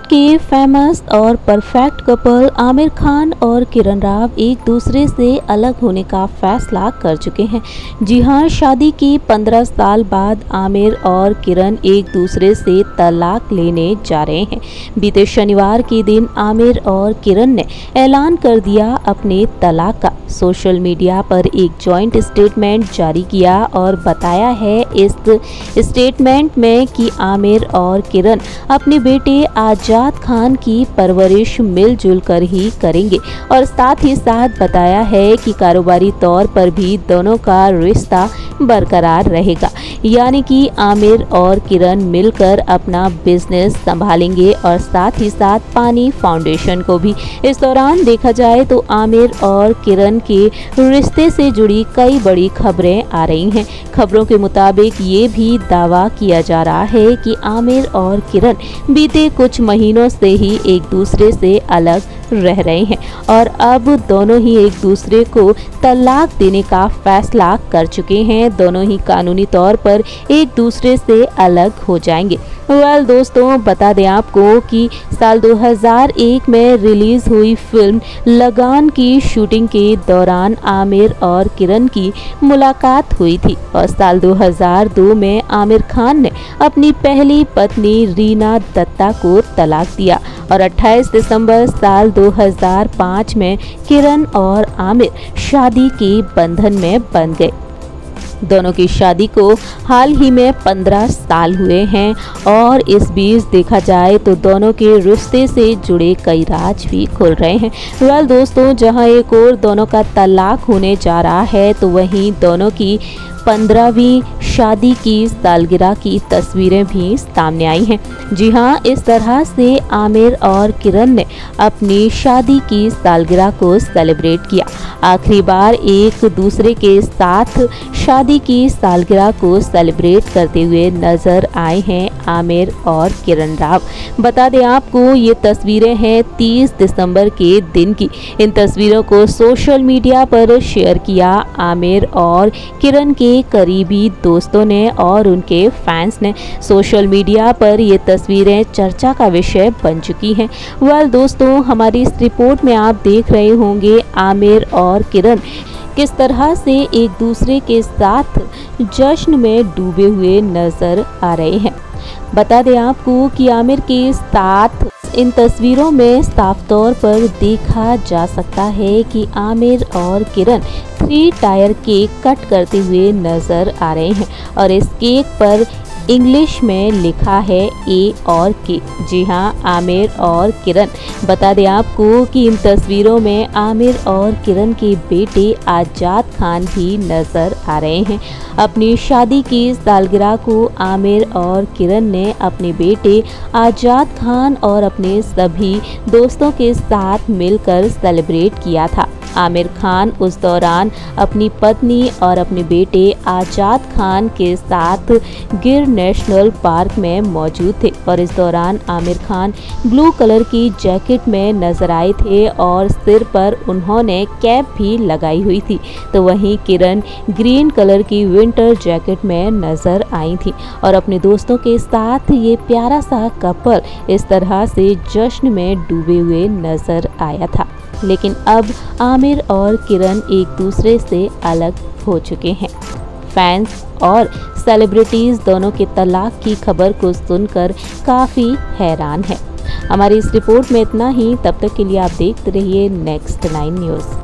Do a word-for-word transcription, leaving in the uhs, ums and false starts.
के फेमस और perfect couple Aamir Khan और किरण राव एक दूसरे से अलग होने का फैसला कर चुके हैं। जी हां, शादी की पंद्रह साल बाद आमिर और किरण एक दूसरे से तलाक लेने जा रहे हैं। बीते शनिवार के दिन आमिर और किरण ने ऐलान कर दिया अपने तलाक का। सोशल मीडिया पर एक जॉइंट स्टेटमेंट जारी किया और बताया है इस स्टेटमेंट में कि आमिर और किरण अपने बेटे आजाद खान की परवरिश मिलजुल कर ही करेंगे और साथ ही साथ बताया है कि कारोबारी तौर पर भी दोनों का रिश्ता बरकरार रहेगा, यानी कि आमिर और किरण मिलकर अपना बिजनेस संभालेंगे और साथ ही साथ पानी फाउंडेशन को भी। इस दौरान देखा जाए तो आमिर और किरण के रिश्ते से जुड़ी कई बड़ी खबरें आ रही हैं। खबरों के मुताबिक ये भी दावा किया जा रहा है कि आमिर और किरण बीते कुछ महीनों से ही एक दूसरे से अलग रह रहे हैं और अब दोनों ही एक दूसरे को तलाक देने का फैसला कर चुके हैं। दोनों ही कानूनी तौर पर एक दूसरे से अलग हो जाएंगे। वेल दोस्तों, बता दें आपको कि साल दो हज़ार एक में रिलीज हुई फिल्म लगान की शूटिंग के दौरान आमिर और किरण की मुलाकात हुई थी और साल दो हज़ार दो में आमिर खान ने अपनी पहली पत्नी रीना दत्ता को तलाक दिया और अट्ठाईस दिसंबर साल दो हज़ार पाँच में किरण और आमिर शादी के बंधन में बंध गए। दोनों की शादी को हाल ही में पंद्रह साल हुए हैं और इस बीच देखा जाए तो दोनों के रिश्ते से जुड़े कई राज भी खुल रहे हैं। वेल दोस्तों, जहां एक और दोनों का तलाक होने जा रहा है तो वहीं दोनों की पंद्रहवीं शादी की सालगिरह की तस्वीरें भी सामने आई हैं। जी हां, इस तरह से आमिर और किरण ने अपनी शादी की सालगिरह को सेलिब्रेट किया। आखिरी बार एक दूसरे के साथ शादी की सालगिरह को सेलिब्रेट करते हुए नजर आए हैं आमिर और किरण राव। बता दें आपको, ये तस्वीरें हैं तीस दिसंबर के दिन की। इन तस्वीरों को सोशल मीडिया पर शेयर किया आमिर और किरण के करीबी दोस्तों ने और उनके फैंस ने। सोशल मीडिया पर ये तस्वीरें चर्चा का विषय बन चुकी हैं। वेल दोस्तों, हमारी इस रिपोर्ट में आप देख रहे होंगे आमिर और किरण किस तरह से एक दूसरे के साथ जश्न में डूबे हुए नजर आ रहे हैं। बता दें आपको कि आमिर के साथ इन तस्वीरों में साफ तौर पर देखा जा सकता है कि आमिर और Kiran three tier cake cut करते हुए नजर आ रहे हैं और इस केक पर इंग्लिश में लिखा है ए और के। जी हाँ, आमिर और किरण। बता दें आपको कि इन तस्वीरों में आमिर और किरण के बेटे आजाद खान भी नजर आ रहे हैं। अपनी शादी की सालगिरह को आमिर और किरण ने अपने बेटे आजाद खान और अपने सभी दोस्तों के साथ मिलकर सेलिब्रेट किया था। आमिर खान उस दौरान अपनी पत्नी और अपने बेटे आजाद खान के साथ गिर नेशनल पार्क में मौजूद थे और इस दौरान आमिर खान ब्लू कलर की जैकेट में नजर आए थे और सिर पर उन्होंने कैप भी लगाई हुई थी, तो वहीं किरण ग्रीन कलर की विंटर जैकेट में नजर आई थी और अपने दोस्तों के साथ ये प्यारा सा कपल इस तरह से जश्न में डूबे हुए नजर आया था। लेकिन अब आमिर और किरण एक दूसरे से अलग हो चुके हैं। फैंस और सेलिब्रिटीज दोनों के तलाक की खबर को सुनकर काफ़ी हैरान है। हमारी इस रिपोर्ट में इतना ही। तब तक के लिए आप देखते रहिए नेक्स्ट नाइन न्यूज़।